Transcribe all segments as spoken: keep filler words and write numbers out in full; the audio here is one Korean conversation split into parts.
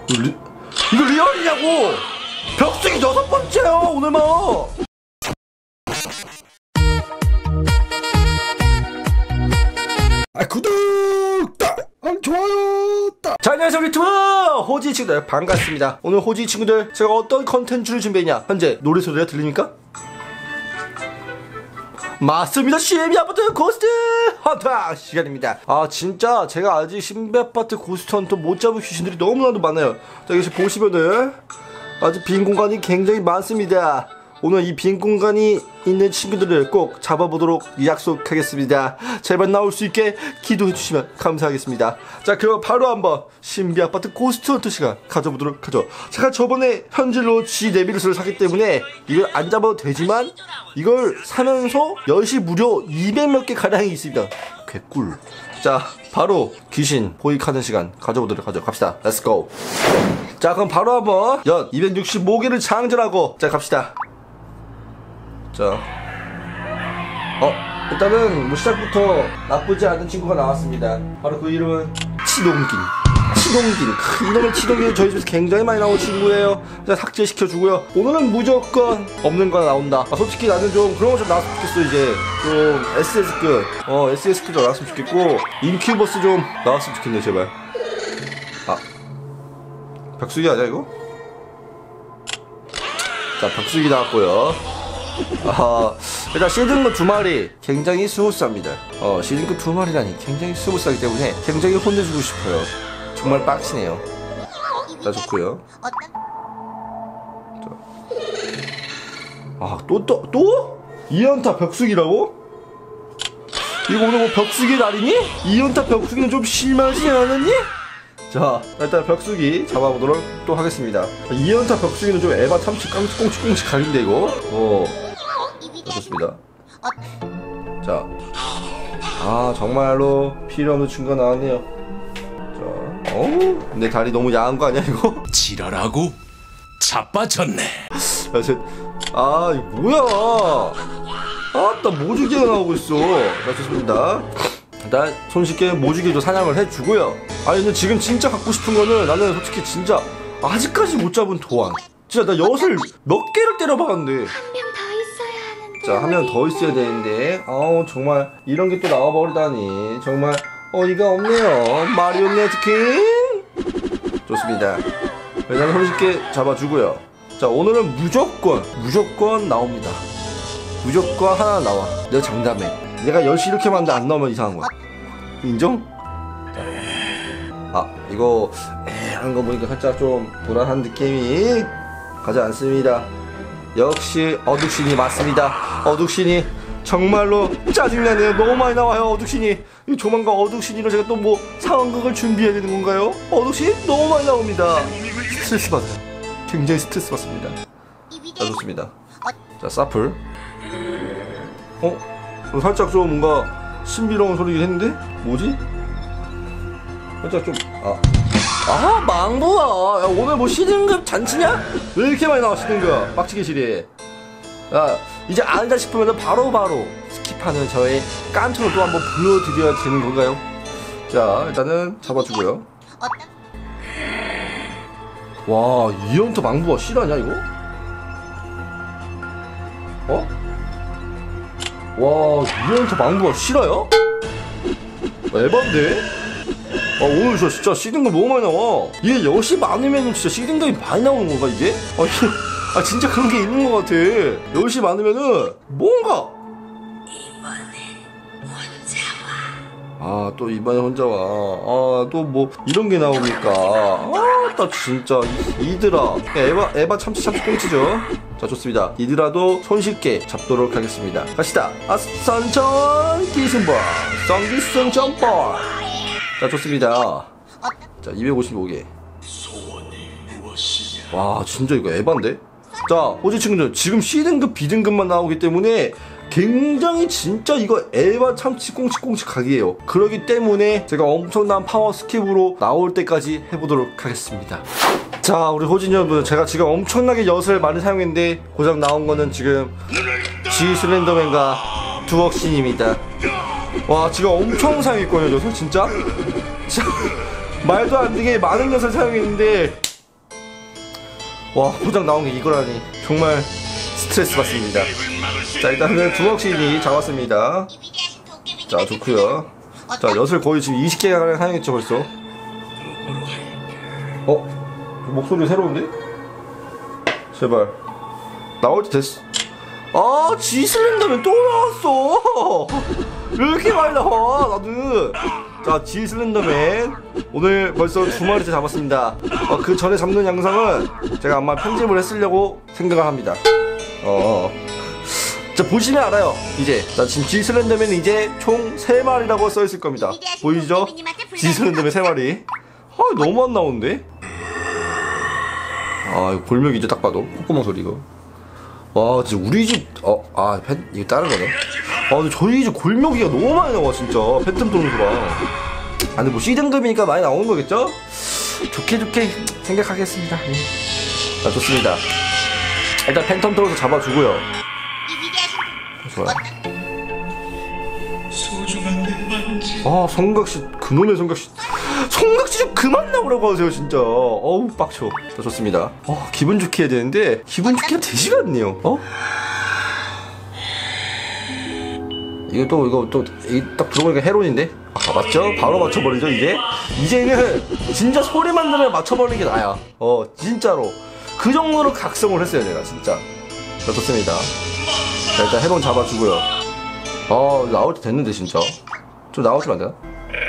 리, 이거 리얼이냐고! 벽쓰기 여섯 번째요 오늘만. 아 구독 딱 좋아요 딱. 자, 안녕하세요 유튜브 호지 친구들 반갑습니다. 오늘 호지 친구들 제가 어떤 컨텐츠를 준비했냐. 현재 노래 소리가 들립니까? 맞습니다. 신비 아파트 고스트 헌터 시간입니다. 아 진짜 제가 아직 신비 아파트 고스트 헌터 못 잡은 귀신들이 너무나도 많아요. 자, 여기 보시면은 아주 빈 공간이 굉장히 많습니다. 오늘 이 빈 공간이 있는 친구들을 꼭 잡아보도록 약속하겠습니다. 제발 나올 수 있게 기도해 주시면 감사하겠습니다. 자, 그럼 바로 한번 신비 아파트 고스트 헌터 시간 가져보도록 하죠. 제가 저번에 현질로 지 네비루스를 샀기 때문에 이걸 안 잡아도 되지만 이걸 사면서 엿이 무려 이백 몇 개 가량이 있습니다. 개꿀. 자, 바로 귀신 포획하는 시간 가져보도록 하죠. 갑시다. 렛츠고. 자, 그럼 바로 한번 엿 이백육십오 개를 장전하고 자 갑시다. 자, 어 일단은 뭐 시작부터 나쁘지 않은 친구가 나왔습니다. 바로 그 이름은 치동긴. 치동긴. 크, 이놈의 치동긴 저희 집에서 굉장히 많이 나온 친구예요. 자, 삭제시켜주고요. 오늘은 무조건 없는 거 나온다. 아, 솔직히 나는 좀 그런 거 좀 나왔으면 좋겠어. 이제 좀 에스에스급 어 에스에스급 좀 나왔으면 좋겠고 인큐버스 좀 나왔으면 좋겠네 제발. 아 벽수기 아니야 이거? 자, 벽수기 나왔고요. 아, 일단 시즌급 두 마리 굉장히 스무스합니다. 어, 시즌급 두 마리라니 굉장히 스무스하기 때문에 굉장히 혼내주고 싶어요. 정말 빡치네요. 자, 좋고요. 자. 아, 또, 또, 또? 이 연타 벽수기라고? 이거 오늘 뭐 벽수기 날이니? 이 연타 벽수기는 좀 심하지 않았니? 자, 일단 벽수기 잡아보도록 또 하겠습니다. 이 연타 벽수기는 좀 에바 참치 꽁치꽁치 각인데 이거? 어. 자, 좋습니다. 자, 아 정말로 필요없는 친구가 나왔네요. 자, 어우, 내 다리 너무 야한 거 아니야 이거? 지랄하고 자빠졌네. 야, 쟤, 아 이거 뭐야? 아따 모주기가 나오고 있어. 자, 좋습니다. 일단 손쉽게 모주기도 사냥을 해주고요. 아니 근데 지금 진짜 갖고 싶은 거는 나는 솔직히 진짜 아직까지 못 잡은 도안. 진짜 나 엿을 몇 개를 때려박았는데. 자, 한 명 더 있어야 되는데 아우 정말 이런 게 또 나와버리다니 정말 어이가 없네요. 마리오네트킹 좋습니다. 일단 손쉽게 잡아주고요. 자, 오늘은 무조건 무조건 나옵니다. 무조건 하나 나와. 내가 장담해. 내가 엿이 이렇게 많은데 안 나오면 이상한 거야. 인정? 자. 아 이거 에 하는 거 보니까 살짝 좀 불안한 느낌이 가지 않습니다. 역시 어둑신이 맞습니다. 어둑신이 정말로 짜증나네요. 너무 많이 나와요 어둑신이. 조만간 어둑신이로 제가 또 뭐 상황극을 준비해야 되는 건가요? 어둑신 너무 많이 나옵니다. 스트레스 받아요. 굉장히 스트레스 받습니다. 자, 좋습니다. 자, 사플. 어? 살짝 좀 뭔가 신비로운 소리긴 했는데? 뭐지? 살짝 좀 아 아 망보야. 야, 오늘 뭐 시등급 잔치냐? 왜 이렇게 많이 나와 시등급 빡치게 시리. 야, 이제 안다 싶으면 바로바로 스킵하는 저의 깐트로 또 한번 보여드려야 되는 건가요? 자, 일단은 잡아주고요. 와, 이연타 망보가 실화냐 이거? 어? 와, 이연타 망보가 실화야? 에반데? 아, 오늘 저 진짜 시딩급 너무 많이 나와. 이게 엿이 많으면 진짜 시딩급이 많이 나오는 건가 이게? 아, 이게, 아 진짜 그런 게 있는 것 같아. 엿이 많으면은 뭔가 아, 또 이번에 혼자 와. 아, 또 뭐 이런 게 나오니까 아, 나 진짜 이드라 에바 에바 참치 참치 꽁치죠. 자, 좋습니다. 이드라도 손쉽게 잡도록 하겠습니다. 갑시다. 아산천 기승벌 성기승 점벌. 자, 좋습니다. 자, 이백오십오 개. 와, 진짜 이거 에반데? 자, 호지 친구들 지금 C등급, B등급만 나오기 때문에 굉장히 진짜 이거 에바 참치 꽁치 꽁치 각이에요. 그러기 때문에 제가 엄청난 파워 스킵으로 나올 때까지 해보도록 하겠습니다. 자, 우리 호진 여러분, 제가 지금 엄청나게 엿을 많이 사용했는데 고작 나온 거는 지금 G 슬렌더맨과 두억신입니다. 와, 지금 엄청 사용했거든요 저 진짜? 진짜 말도 안 되게 많은 엿을 사용했는데 와 고장 나온 게 이거라니 정말 스트레스 받습니다. 자 일단은 두먹신이 잡았습니다. 자 좋구요. 자 엿을 거의 지금 이십 개가 사용했죠 벌써. 어? 목소리 새로운데? 제발 나올 때 됐어. 아 지슬렌더맨 또 나왔어. 왜 이렇게 많이 나와 나는. 자 지슬렌더맨 오늘 벌써 두 마리째 잡았습니다. 어, 그 전에 잡는 영상은 제가 아마 편집을 했으려고 생각을 합니다. 어. 자 보시면 알아요. 이제 자 지금 지슬렌더맨은 이제 총 세 마리라고 써있을 겁니다. 보이죠? 지슬렌더맨 세 마리. 아 너무 안 나오는데? 아 이거 골목 이제 딱 봐도 콧구멍 소리 이거. 와 진짜 우리 집 어 아 팬 이거 다른 거네. 아 근데 저희 집 골목이가 너무 많이 나와 진짜 팬텀 토론소랑. 아 근데 뭐 C등급이니까 많이 나오는 거겠죠? 좋게 좋게 생각하겠습니다. 네. 자 좋습니다. 일단 팬텀 토론소 잡아주고요. 좋아요. 아 성각시 그놈의 성각시 성각시 좀 그만 나오라고 하세요 진짜. 어우 빡쳐. 자 좋습니다. 어 기분 좋게 해야 되는데 기분 좋게 되지가 않네요. 어? 이거 또 이거 또 딱 들어보니까 헤론인데? 아 맞죠? 바로 맞춰버리죠 이제? 이제는 진짜 소리만 들으면 맞춰버리는 게 나야. 어 진짜로 그 정도로 각성을 했어요 내가 진짜. 자 좋습니다. 자 일단 헤론 잡아주고요. 아 나올 때 됐는데 진짜. 좀 나와주면 안 되나?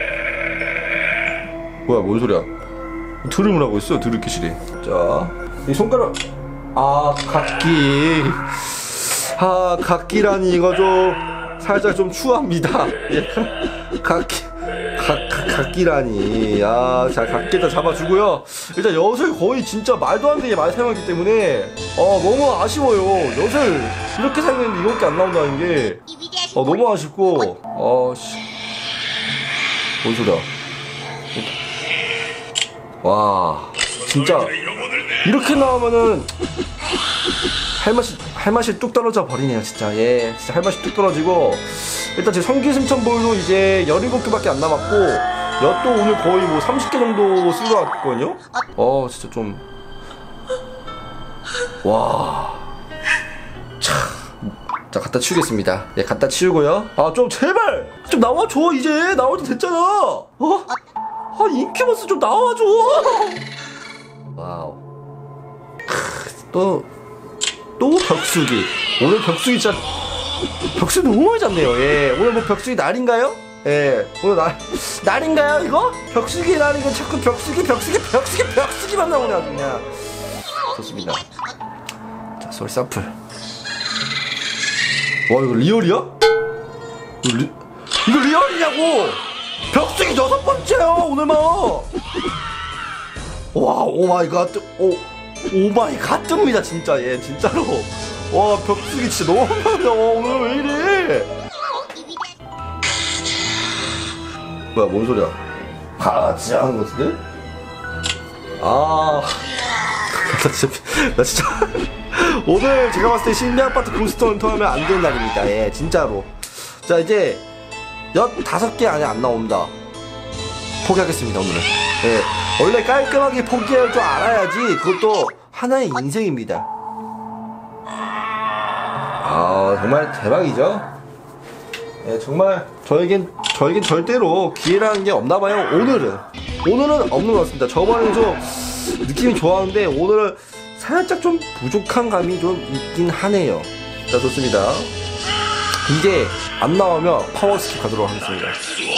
뭐야 뭔 소리야? 드름을 하고 있어 드럽게실이. 자 이 손가락 아 각기 아 각기라니 이거 좀 살짝 좀 추합니다. 예, 각기 각, 각, 각기라니. 아, 자 각기 다 잡아주고요. 일단 엿을 거의 진짜 말도 안 되게 많이 사용하기 때문에 어 너무 아쉬워요. 엿을 이렇게 사용했는데 이거밖에 안 나온다는 게 어 너무 아쉽고. 어씨 뭔 소리야? 와 진짜 이렇게 나오면은 할 맛이 할 맛이 뚝 떨어져 버리네요 진짜. 예 진짜 할 맛이 뚝 떨어지고. 일단 제 성기승천볼도 이제 열일곱 개밖에 안 남았고 엿도 오늘 거의 뭐 삼십 개 정도 쓴 것 같거든요. 어 진짜 좀 와 참. 자 갖다 치우겠습니다. 예 갖다 치우고요. 아 좀 제발 좀 나와줘. 이제 나올 때 됐잖아. 어? 아 인큐버스 좀 나와줘. 와우. 또 또 벽수기. 오늘 벽수기 진짜 벽수기 너무 많이 잡네요. 예 오늘 뭐 벽수기 날인가요? 예 오늘 날 날인가요 이거? 벽수기 날이고 자꾸 벽수기 벽수기 벽수기 벽수기만 나오네 아주 그냥. 좋습니다. 자 소리 샘플. 와 이거 리얼이야? 이거, 리, 이거 리얼이냐고! 벽수기 여섯 번째요 오늘만. 와 오마이갓. 오 오마이갓 뜹니다 진짜. 예 진짜로. 와 벽수기 진짜 너무 많다. 오늘 왜 이래? 뭐야 뭔 소리야? 아 진짜 하는 거 같은데? 아 나 진짜 나 진짜 오늘 제가 봤을 때 신비 아파트 고스트 헌터 하면 안 되는 날입니다. 예 진짜로. 자 이제 엿 다섯 개 안에 안 나옵니다. 포기하겠습니다 오늘은. 예 원래 깔끔하게 포기할 줄 알아야지 그것도 하나의 인생입니다. 아 정말 대박이죠. 예 정말 저에겐 저에겐 절대로 기회라는 게 없나봐요. 오늘은 오늘은 없는 것 같습니다. 저번에는 좀 느낌이 좋았는데 오늘은 살짝 좀 부족한 감이 좀 있긴 하네요. 자 좋습니다. 이제 안 나오면 파워 스킵 가도록 하겠습니다.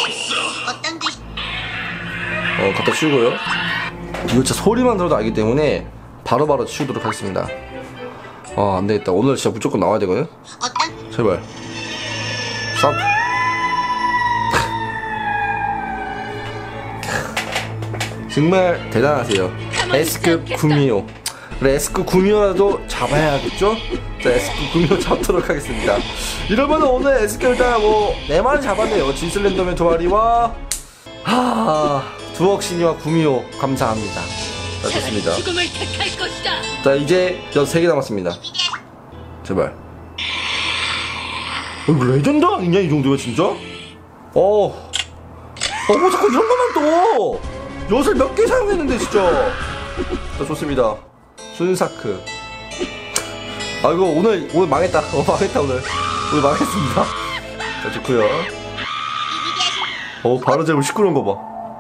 어 갖다 치우고요. 이거 진짜 소리만 들어도 알기 때문에 바로바로 바로 치우도록 하겠습니다. 아 안되겠다. 오늘 진짜 무조건 나와야 되거든. 제발 싹. 정말 대단하세요 S급 구미호. 그래 S급 구미호라도 잡아야겠죠? 자 S급 구미호 잡도록 하겠습니다. 이러면 오늘 S급 일단 뭐 네 마리 잡았네요. 진슬렌더맨 두 마리와 하 두억신이와 구미호 감사합니다. 자 좋습니다. 자 이제 엿 세 개 남았습니다. 제발. 어, 이거 레전드 아니냐 이 정도면 진짜? 어. 어 뭐 자꾸 이런 것만 또 엿을 몇 개 사용했는데 진짜. 자 좋습니다. 순사크. 아 이거 오늘 오늘 망했다. 어 망했다 오늘. 오늘 망했습니다. 자 좋고요. 어 바로 재고 시끄러운 거 봐.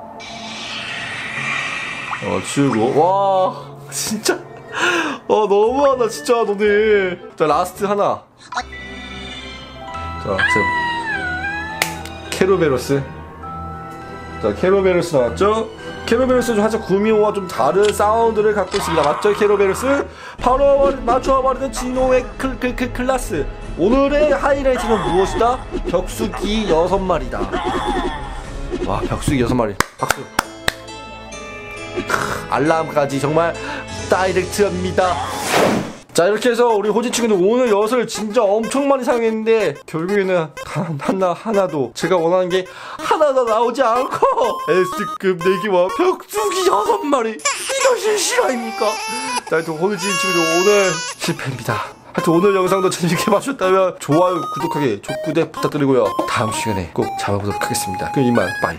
어 치우고 와 진짜 어 너무하다 진짜 너네. 자 라스트 하나. 자 지금 케로베로스. 자 케로베로스 나왔죠? 케로베로스 좀 살짝 구미호와 좀 다른 사운드를 갖고 있습니다. 맞죠? 케로베로스 바로 맞춰버리는 진호의 클, 클, 클, 클라스. 오늘의 하이라이트는 무엇이다? 벽수기 여섯 마리다. 와 벽수기 여섯 마리 박수. 크, 알람까지 정말 다이렉트합니다. 자 이렇게 해서 우리 호진 친구는 오늘 엿을 진짜 엄청 많이 사용했는데 결국에는 하나 하나도 제가 원하는 게 하나도 나오지 않고 S급 네 개와 벽수기 여섯 마리 이것이 실화입니까? 자 하여튼 호진 친구들 오늘 실패입니다. 하여튼 오늘 영상도 재밌게 봐주셨다면 좋아요 구독하기 족구대 부탁드리고요. 다음 시간에 꼭 잡아보도록 하겠습니다. 그럼 이만 빠이.